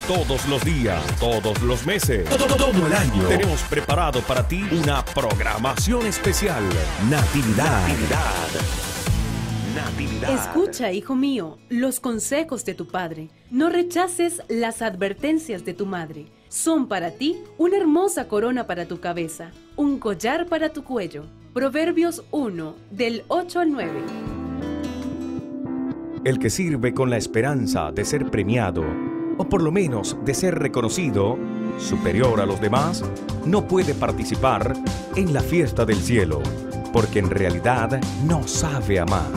Todos los días, todos los meses, todo el año. Tenemos preparado para ti una programación especial. Natividad. Escucha, hijo mío, los consejos de tu padre. No rechaces las advertencias de tu madre. Son para ti una hermosa corona para tu cabeza, un collar para tu cuello. Proverbios 1, del 8 al 9. El que sirve con la esperanza de ser premiado, o por lo menos de ser reconocido, superior a los demás, no puede participar en la fiesta del cielo, porque en realidad no sabe amar.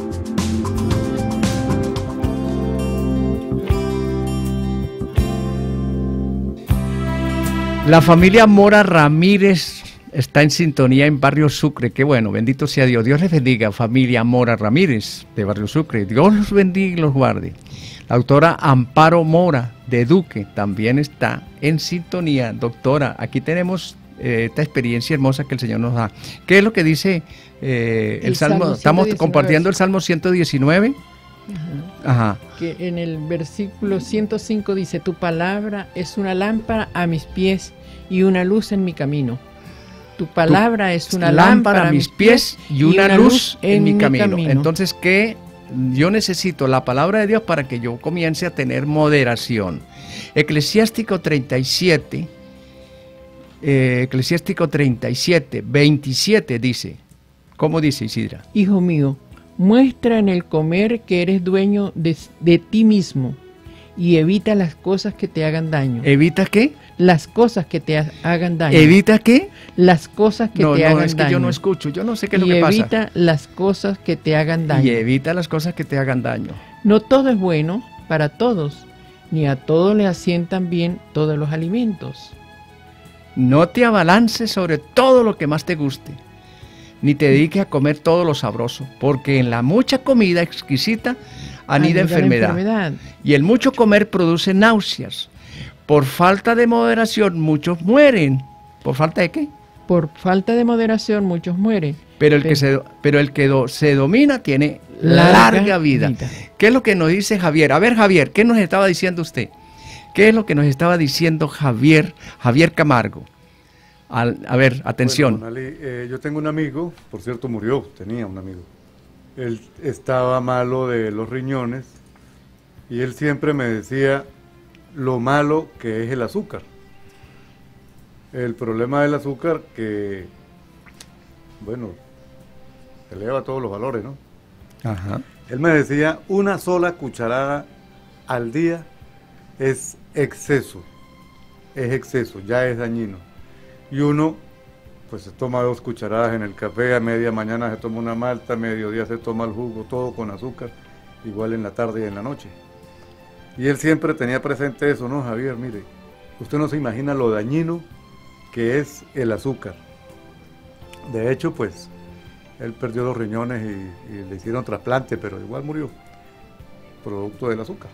La familia Mora Ramírez está en sintonía en Barrio Sucre. Qué bueno, bendito sea Dios. Dios les bendiga, familia Mora Ramírez de Barrio Sucre. Dios los bendiga y los guarde. La doctora Amparo Mora de Duque también está en sintonía. Doctora, aquí tenemos esta experiencia hermosa que el Señor nos da. ¿Qué es lo que dice el Salmo? Estamos compartiendo el Salmo 119. Ajá. Que en el versículo 105 dice: tu palabra es una lámpara a mis pies y una luz en mi camino. Tu palabra es una lámpara a mis pies y una luz en mi camino. Entonces, ¿qué? Yo necesito la palabra de Dios para que yo comience a tener moderación. Eclesiástico 37, 27 dice, ¿cómo dice, Isidra? Hijo mío, muestra en el comer que eres dueño de ti mismo y evita las cosas que te hagan daño. ¿Evita qué? Las cosas que te hagan daño. ¿Evita qué? Las cosas que te hagan daño. No, es que yo no escucho, yo no sé qué es lo que pasa. Y evita las cosas que te hagan daño. Y evita las cosas que te hagan daño. No todo es bueno para todos, ni a todos le asientan bien todos los alimentos. No te abalances sobre todo lo que más te guste, ni te dediques a comer todo lo sabroso, porque en la mucha comida exquisita anida enfermedad. Y el mucho comer produce náuseas. Por falta de moderación muchos mueren. ¿Por falta de qué? Por falta de moderación muchos mueren. Pero el que se domina tiene larga vida. ¿Qué es lo que nos dice Javier? A ver, Javier, ¿qué nos estaba diciendo usted? ¿Qué es lo que nos estaba diciendo Javier Camargo? A ver, atención. Bueno, Ali, yo tengo un amigo, por cierto tenía un amigo. Él estaba malo de los riñones y él siempre me decía lo malo que es el azúcar. El problema del azúcar que, bueno, eleva todos los valores, ¿no? Ajá. Él me decía, una sola cucharada al día es exceso, ya es dañino. Y uno, pues se toma 2 cucharadas en el café, a media mañana se toma una malta, a mediodía se toma el jugo, todo con azúcar, igual en la tarde y en la noche. Y él siempre tenía presente eso, ¿no, Javier? Mire, usted no se imagina lo dañino que es el azúcar. De hecho, pues, él perdió los riñones y le hicieron trasplante, pero igual murió, producto del azúcar.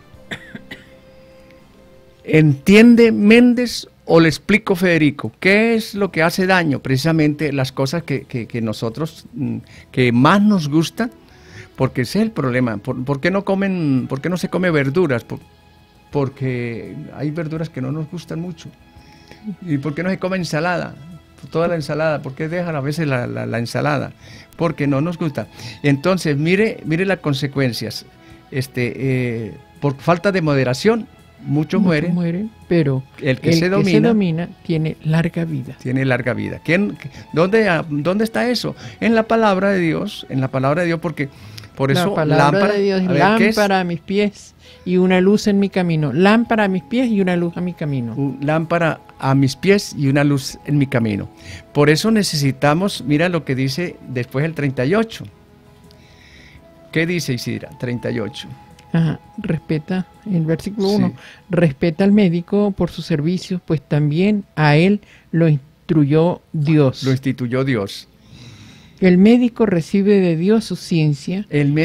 ¿Entiende Méndez o le explico, Federico? ¿Qué es lo que hace daño? Precisamente las cosas que nosotros, que más nos gustan, porque ese es el problema. ¿Por qué no se come verduras? Porque hay verduras que no nos gustan mucho. ¿Y por qué no se come ensalada? Toda la ensalada. ¿Por qué dejan a veces la ensalada? Porque no nos gusta. Entonces, mire las consecuencias. Por falta de moderación, muchos mueren, pero el que se domina tiene larga vida. Tiene larga vida. ¿Dónde está eso? En la palabra de Dios, porque por eso la palabra de Dios es lámpara a mis pies y una luz en mi camino. Lámpara a mis pies y una luz a mi camino. Lámpara a mis pies y una luz en mi camino. Por eso necesitamos, mira lo que dice después el 38. ¿Qué dice Isidra? 38. Ajá, respeta, el versículo 1, respeta al médico por sus servicios, pues también a él lo instituyó Dios. El médico recibe de Dios su ciencia.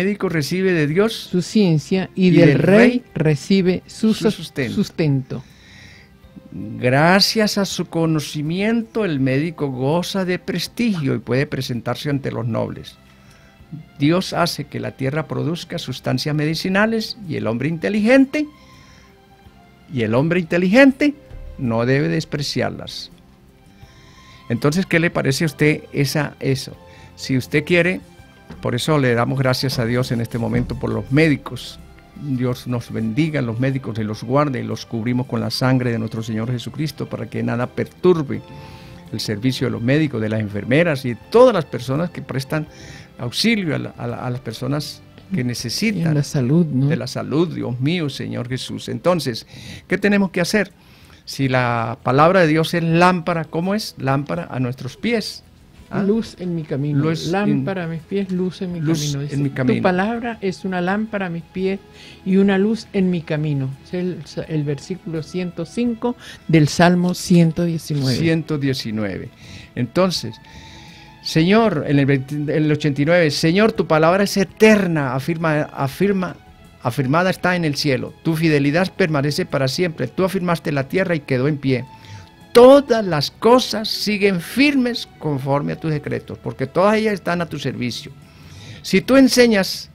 Y del rey recibe su sustento. Gracias a su conocimiento, el médico goza de prestigio y puede presentarse ante los nobles. Dios hace que la tierra produzca sustancias medicinales y el hombre inteligente Y el hombre inteligente no debe despreciarlas. Entonces, ¿qué le parece a usted eso? Si usted quiere, por eso le damos gracias a Dios en este momento por los médicos. Dios nos bendiga, los médicos y los guarde, y los cubrimos con la sangre de nuestro Señor Jesucristo para que nada perturbe el servicio de los médicos, de las enfermeras y de todas las personas que prestan auxilio a las personas que necesitan. Y la salud, ¿no? De la salud, Dios mío, Señor Jesús. Entonces, ¿qué tenemos que hacer? Si la palabra de Dios es lámpara, ¿cómo es? Lámpara a nuestros pies. ¿Ah? Luz en mi camino. Lámpara a mis pies, luz en mi camino. En mi camino. Tu palabra es una lámpara a mis pies y una luz en mi camino. Es el versículo 105 del Salmo 119. 119. Entonces, Señor, en el 89, Señor, tu palabra es eterna, afirmada está en el cielo. Tu fidelidad permanece para siempre. Tú afirmaste la tierra y quedó en pie. Todas las cosas siguen firmes conforme a tus decretos, porque todas ellas están a tu servicio. Si tú enseñas,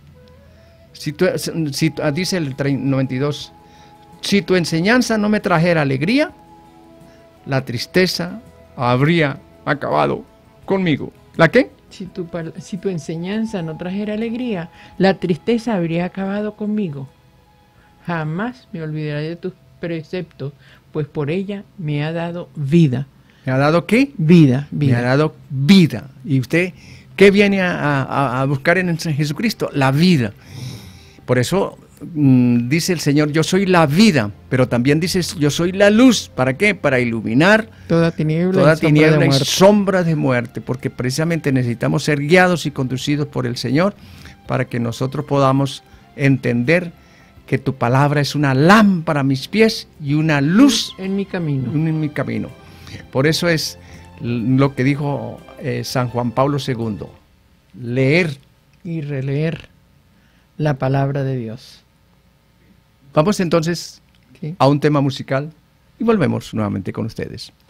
dice el 92, si tu enseñanza no me trajera alegría, la tristeza habría acabado conmigo. ¿La qué? Si tu enseñanza no trajera alegría, la tristeza habría acabado conmigo. Jamás me olvidaré de tus preceptos, pues por ella me ha dado vida. ¿Me ha dado qué? Vida. Me ha dado vida. ¿Y usted qué viene a buscar en Jesucristo? La vida. Por eso dice el Señor, yo soy la vida, pero también dice, yo soy la luz. ¿Para qué? Para iluminar toda tiniebla y sombra de muerte, porque precisamente necesitamos ser guiados y conducidos por el Señor para que nosotros podamos entender que tu palabra es una lámpara a mis pies y una luz en mi camino. En mi camino. Por eso es lo que dijo San Juan Pablo II, leer y releer la palabra de Dios. Vamos entonces ¿Sí? a un tema musical y volvemos nuevamente con ustedes.